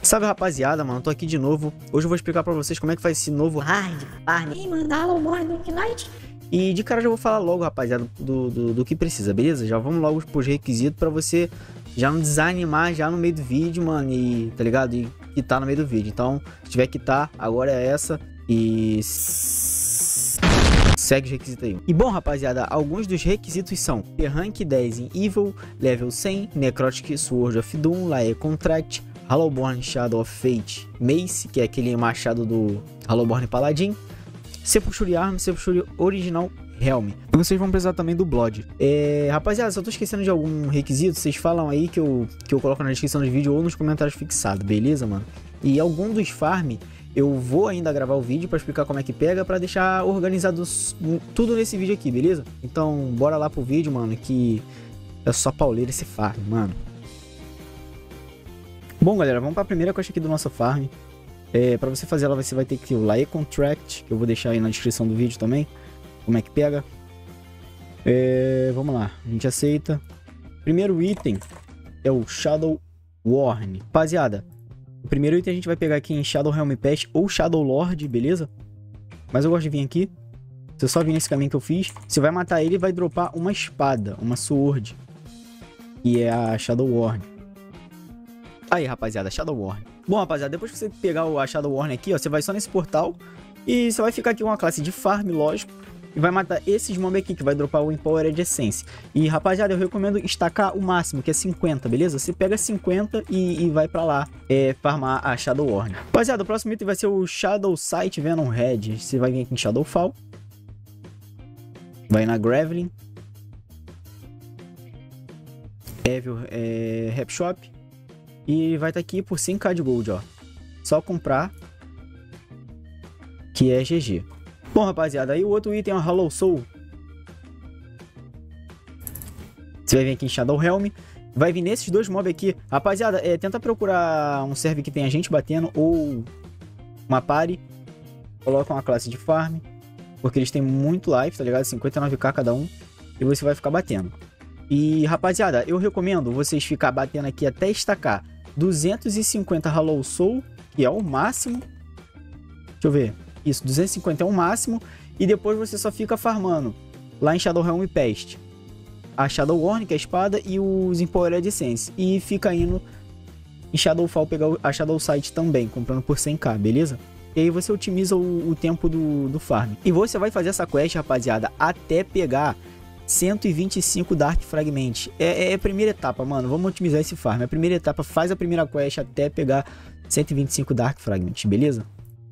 Salve, rapaziada, mano, tô aqui de novo. Hoje eu vou explicar pra vocês como é que faz esse novo hard farm. E mandá-lo morning night. E de cara já vou falar logo, rapaziada, do que precisa, beleza? Já vamos logo pros requisitos pra você já não desanimar já no meio do vídeo, mano, e tá ligado? E quitar no meio do vídeo. Então, se tiver que quitar, agora é essa e segue os requisitos aí. E bom, rapaziada, alguns dos requisitos são Rank 10 em Evil, Level 100, Necrotic Sword of Doom, Lae Contract, Hallowborn Shadow of Fate, Mace, que é aquele machado do Hallowborn Paladin, Sepulture Arm, Sepulture Original Helm. E vocês vão precisar também do Blood. Rapaziada, se eu tô esquecendo de algum requisito, vocês falam aí que eu coloco na descrição do vídeo ou nos comentários fixados, beleza, mano? E algum dos farm eu vou ainda gravar o vídeo pra explicar como é que pega, pra deixar organizado tudo nesse vídeo aqui, beleza? Então, bora lá pro vídeo, mano, que é só pauleira esse farm, mano. Bom, galera, vamos para a primeira quest aqui do nosso farm. Para você fazer ela, você vai ter que o Lae Contract, que eu vou deixar aí na descrição do vídeo também. Como é que pega. Vamos lá, a gente aceita. Primeiro item é o Shadow Warn. Rapaziada, o primeiro item a gente vai pegar aqui em Shadow Helm Pass ou Shadow Lord, beleza? Mas eu gosto de vir aqui. Você só vir nesse caminho que eu fiz. Você vai matar ele e vai dropar uma espada, uma sword, que é a Shadow Warn. Aí, rapaziada, Shadow Warn. Bom, rapaziada, depois que você pegar a Shadow Warn aqui, ó, você vai só nesse portal e você vai ficar aqui com uma classe de farm, lógico, e vai matar esses mobs aqui, que vai dropar o Empowered Essence. E, rapaziada, eu recomendo estacar o máximo, que é 50, beleza? Você pega 50 e vai pra lá, farmar a Shadow Warn. Rapaziada, o próximo item vai ser o Shadow Sight Venom Head. Você vai vir aqui em Shadowfall, vai na Gravelin, Evil Rap Shop. E vai estar aqui por 100k de gold, ó. Só comprar, que é GG. Bom, rapaziada, aí o outro item é o Hollow Soul. Você vai vir aqui em Shadow Helm. Vai vir nesses dois mobs aqui. Rapaziada, tenta procurar um server que tenha gente batendo ou uma party. Coloca uma classe de farm, porque eles têm muito life, tá ligado? 59k cada um. E você vai ficar batendo. E, rapaziada, eu recomendo vocês ficar batendo aqui até estacar 250 Hollow Soul, que é o máximo. Deixa eu ver. Isso, 250 é o máximo. E depois você só fica farmando lá em Shadow Helm Pest a Shadow Warn, que é a espada, e os Empowered Essence. E fica indo em Shadowfall pegar a Shadow Sight também, comprando por 100k, beleza? E aí você otimiza o tempo do farm. E você vai fazer essa quest, rapaziada, até pegar 125 Dark Fragment. É a primeira etapa, mano. Vamos otimizar esse farm. A primeira etapa, faz a primeira quest até pegar 125 Dark Fragment, beleza?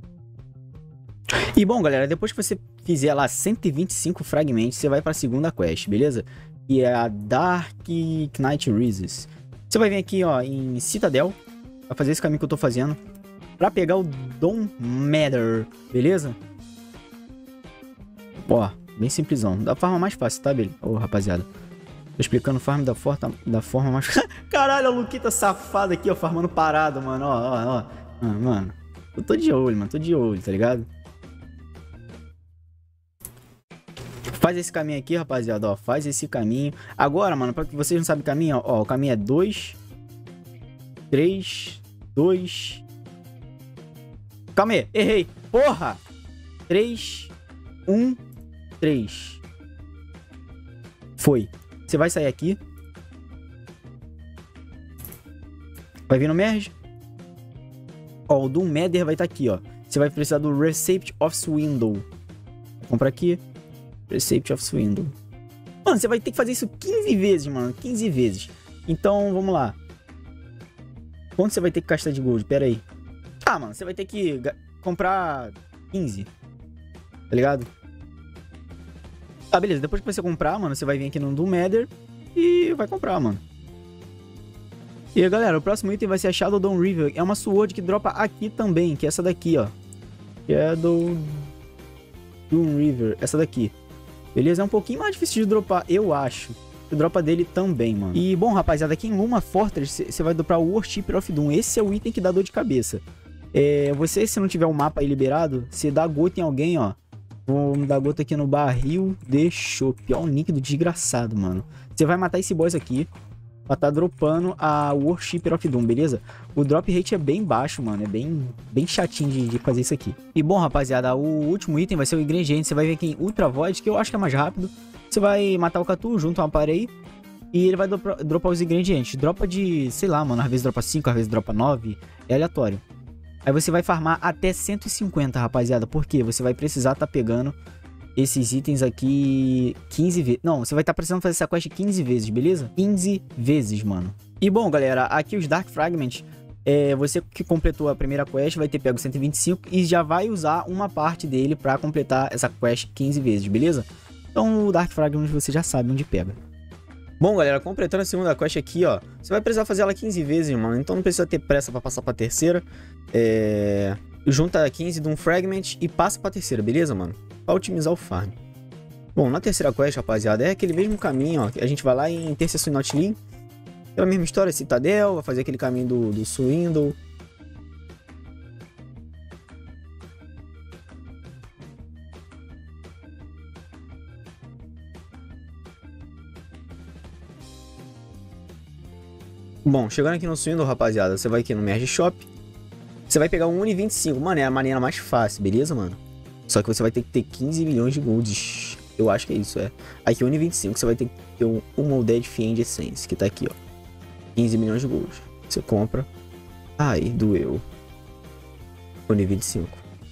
E bom, galera, depois que você fizer lá 125 fragmentos, você vai para a segunda quest, beleza? Que é a Dark Knight Rises. Você vai vir aqui, ó, em Citadel, vai fazer esse caminho que eu tô fazendo, para pegar o Dawn Matter, beleza? Ó, bem simplesão. Da forma mais fácil, tá, beleza? Ô, rapaziada. Tô explicando o farm da forma mais... Caralho, a Luquita safada aqui, ó, farmando parado, mano. Ó. Mano, eu tô de olho, mano. Tô de olho, tá ligado? Faz esse caminho aqui, rapaziada, ó. Faz esse caminho. Agora, mano, pra que vocês não sabem o caminho, ó. O caminho é 2, 3, 2... Calma aí, errei. Porra! 3, 1... 3. Foi. Você vai sair aqui. Vai vir no merge. Ó, o Doom Matter vai estar aqui, ó. Você vai precisar do Recipe of Swindle. Compra aqui. Recipe of Swindle. Mano, você vai ter que fazer isso 15 vezes, mano. 15 vezes. Então, vamos lá. Quanto você vai ter que gastar de gold? Pera aí. Ah, mano, você vai ter que comprar 15. Tá ligado? Tá, beleza. Depois que você comprar, mano, você vai vir aqui no Doom Matter e vai comprar, mano. E aí, galera, o próximo item vai ser a Shadow Dawn River. É uma sword que dropa aqui também, que é essa daqui, ó. Que é do Doom River. Essa daqui. Beleza? É um pouquinho mais difícil de dropar, eu acho. O dropa dele também, mano. E, bom, rapaziada, aqui em Luma Fortress, você vai dropar o Worshipper of Doom. Esse é o item que dá dor de cabeça. Você, se não tiver um mapa aí liberado, você dá gota em alguém, ó. Vamos dar gota aqui no barril de chope. Ó, o nick do desgraçado, mano. Você vai matar esse boss aqui. pra tá dropando a Worshipper of Doom, beleza? O drop rate é bem baixo, mano, é bem chatinho de fazer isso aqui. E bom, rapaziada, o último item vai ser o ingrediente. Você vai ver aqui em Ultra Void, que eu acho que é mais rápido. Você vai matar o Catu, junto a uma parede, e ele vai dropar os ingredientes. Dropa de, sei lá, mano, às vezes dropa 5, às vezes dropa 9, é aleatório. Aí você vai farmar até 150, rapaziada, porque você vai precisar tá pegando esses itens aqui 15 vezes. Não, você vai estar precisando fazer essa quest 15 vezes, beleza? 15 vezes, mano. E bom, galera, aqui os Dark Fragments, você que completou a primeira quest vai ter pego 125 e já vai usar uma parte dele pra completar essa quest 15 vezes, beleza? Então o Dark Fragments você já sabe onde pega. Bom, galera, completando a segunda quest aqui, ó, você vai precisar fazer ela 15 vezes, mano, então não precisa ter pressa pra passar pra terceira. Junta 15 de um Fragment e passa pra terceira, beleza, mano? Pra otimizar o farm. Bom, na terceira quest, rapaziada, é aquele mesmo caminho, ó. A gente vai lá em Intercessor Notlin. Aquela mesma história, Citadel, vai fazer aquele caminho do Swindle. Bom, chegando aqui no Swindle, rapaziada, você vai aqui no Merge Shop. Você vai pegar um Uni 25, mano, é a maneira mais fácil, beleza, mano? Só que você vai ter que ter 15 milhões de golds. Eu acho que é isso, é. Aqui, Uni 25, você vai ter que ter um Molded Fiend Essence, que tá aqui, ó. 15 milhões de golds. Você compra. Ai, doeu. Uni 25.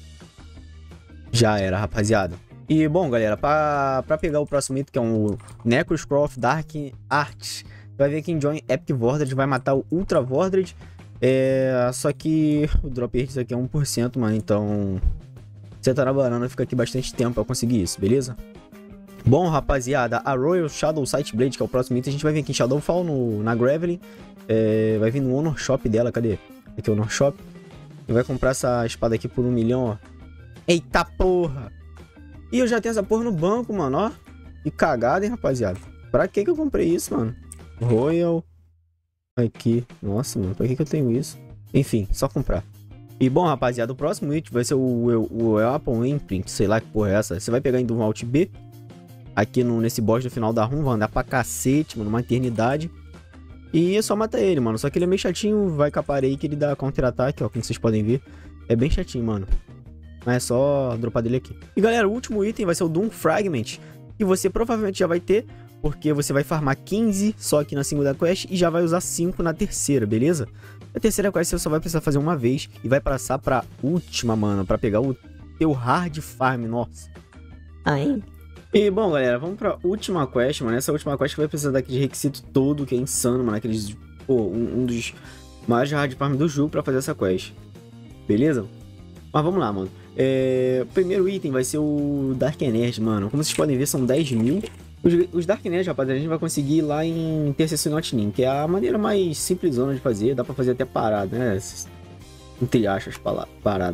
Já era, rapaziada. E, bom, galera, pra pegar o próximo item, que é um Necroscroll of Dark Arts, vai ver que em Join Epic Vordred vai matar o Ultra Vordred. Só que o drop rate aqui é 1%, mano, então você tá na banana, fica aqui bastante tempo pra conseguir isso, beleza? Bom, rapaziada, a Royal Shadow Sightblade, que é o próximo item, a gente vai vir aqui em Shadowfall, na Gravelly. Vai vir no Honor Shop dela, cadê? Aqui é o Honor Shop. E vai comprar essa espada aqui por 1 milhão, ó. Eita porra! E eu já tenho essa porra no banco, mano, ó. Que cagada, hein, rapaziada. Pra que eu comprei isso, mano? Royal... Aqui, nossa, mano, pra que eu tenho isso? Enfim, só comprar. E bom, rapaziada, o próximo item vai ser o Apple Imprint, sei lá que porra é essa. Você vai pegar em do Alt B, aqui nesse boss do final da run, vai andar pra cacete, mano, uma eternidade. E é só matar ele, mano, só que ele é meio chatinho, vai capar aí que ele dá counter-ataque, ó, como vocês podem ver. É bem chatinho, mano. Mas é só dropar dele aqui. E galera, o último item vai ser o Doom Fragment, que você provavelmente já vai ter, porque você vai farmar 15 só aqui na segunda quest e já vai usar 5 na terceira, beleza? Na terceira quest você só vai precisar fazer uma vez e vai passar pra última, mano, pra pegar o teu hard farm, nossa. Aí. E bom, galera, vamos pra última quest, mano. Essa última quest vai precisar daquele requisito todo, que é insano, mano. Aqueles, um dos maiores hard farm do jogo pra fazer essa quest. Beleza? Mas vamos lá, mano. O primeiro item vai ser o Dark Energy, mano. Como vocês podem ver, são 10 mil. Os Dark Energy, rapaziada, a gente vai conseguir lá em Intercessor Notlin, que é a maneira mais simplesona de fazer. Dá pra fazer até parado, né? Entre aspas, parado.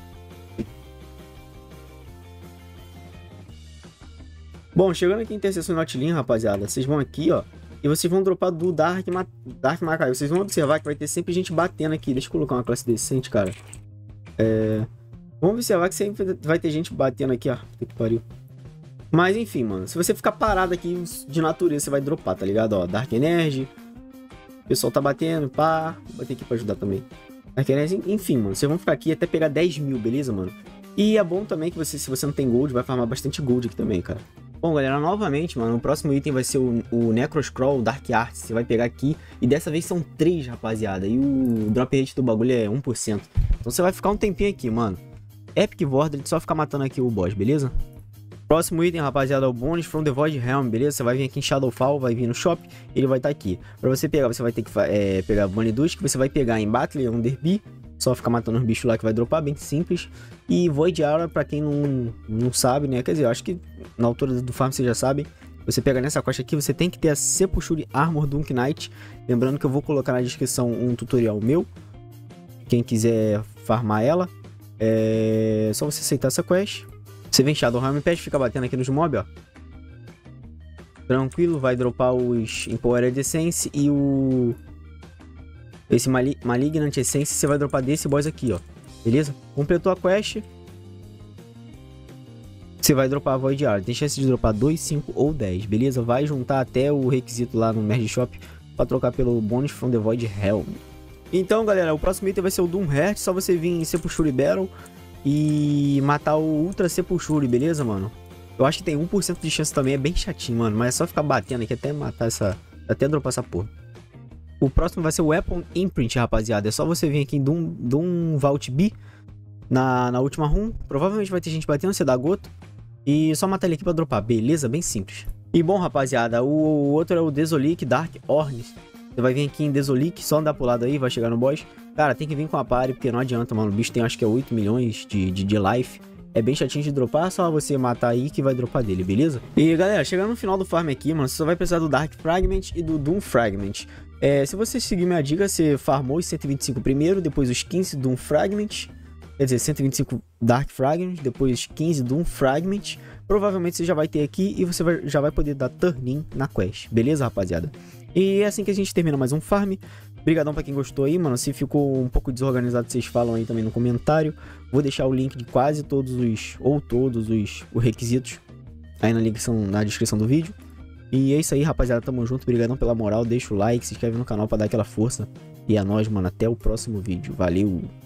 Bom, chegando aqui em Intercessor Notlin, rapaziada, vocês vão aqui, ó, e vocês vão dropar do Dark Macaio. Vocês vão observar que vai ter sempre gente batendo aqui. Deixa eu colocar uma classe decente, cara. Vamos observar que sempre vai ter gente batendo aqui, ó. Puta que pariu. Mas enfim, mano, se você ficar parado aqui de natureza, você vai dropar, tá ligado? Ó, Dark Energy. O pessoal tá batendo, pá. Vou bater aqui pra ajudar também. Dark Energy, enfim, mano, vocês vão ficar aqui até pegar 10 mil, beleza, mano? E é bom também que você, se você não tem gold, vai farmar bastante gold aqui também, cara. Bom, galera, novamente, mano, o próximo item vai ser o Necroscroll Dark Arts. Você vai pegar aqui, e dessa vez são 3, rapaziada. E o drop rate do bagulho é 1%. Então você vai ficar um tempinho aqui, mano. Epic Vordred, só ficar matando aqui o boss, beleza? Próximo item, rapaziada, é o Bonus from the Void Realm, beleza? Você vai vir aqui em Shadowfall, vai vir no shop, ele vai estar aqui. Pra você pegar, você vai ter que pegar Bunny Dusk, que você vai pegar em Battle Underbee. Só ficar matando os bichos lá que vai dropar, bem simples. E Void Aura, pra quem não sabe, né? Quer dizer, eu acho que na altura do farm vocês já sabem. Você pega nessa quest aqui, você tem que ter a Sepulture Armor Dunk Knight. Lembrando que eu vou colocar na descrição um tutorial meu. Quem quiser farmar ela, é só você aceitar essa quest. Você vem Shadowhelm Pet, fica batendo aqui nos mobs, ó. Tranquilo, vai dropar os Empowered Essence e esse Malignant Essence, você vai dropar desse boss aqui, ó. Beleza? Completou a quest. Você vai dropar a Void Art. Tem chance de dropar 2, 5 ou 10, beleza? Vai juntar até o requisito lá no Merge Shop pra trocar pelo Bones from the Void Helm. Então, galera, o próximo item vai ser o Doom Heart. Só você vir em Sepulture Battle e matar o Ultra Sepulture, beleza, mano? Eu acho que tem 1% de chance também, é bem chatinho, mano. Mas é só ficar batendo aqui até matar essa... até dropar essa porra. O próximo vai ser o Weapon Imprint, rapaziada. É só você vir aqui em Doom Vault B na última run. Provavelmente vai ter gente batendo, você dá goto. E só matar ele aqui pra dropar, beleza? Bem simples. E bom, rapaziada, o outro é o Desolic Dark Ornis. Você vai vir aqui em Desolic, só andar pro lado aí, vai chegar no boss. Cara, tem que vir com a party, porque não adianta, mano. O bicho tem acho que é 8 milhões de life. É bem chatinho de dropar, só você matar aí que vai dropar dele, beleza? E galera, chegando no final do farm aqui, mano, você só vai precisar do Dark Fragment e do Doom Fragment. Se você seguir minha dica, você farmou os 125 primeiro, depois os 15 Doom Fragment. Quer dizer, 125 Dark Fragment, depois 15 Doom Fragment. Provavelmente você já vai ter aqui e você já vai poder dar turn-in na quest, beleza, rapaziada? E é assim que a gente termina mais um farm. Obrigadão pra quem gostou aí, mano. Se ficou um pouco desorganizado, vocês falam aí também no comentário. Vou deixar o link de quase todos os requisitos aí na descrição do vídeo. E é isso aí, rapaziada. Tamo junto. Obrigadão pela moral. Deixa o like, se inscreve no canal pra dar aquela força. E é nóis, mano. Até o próximo vídeo. Valeu!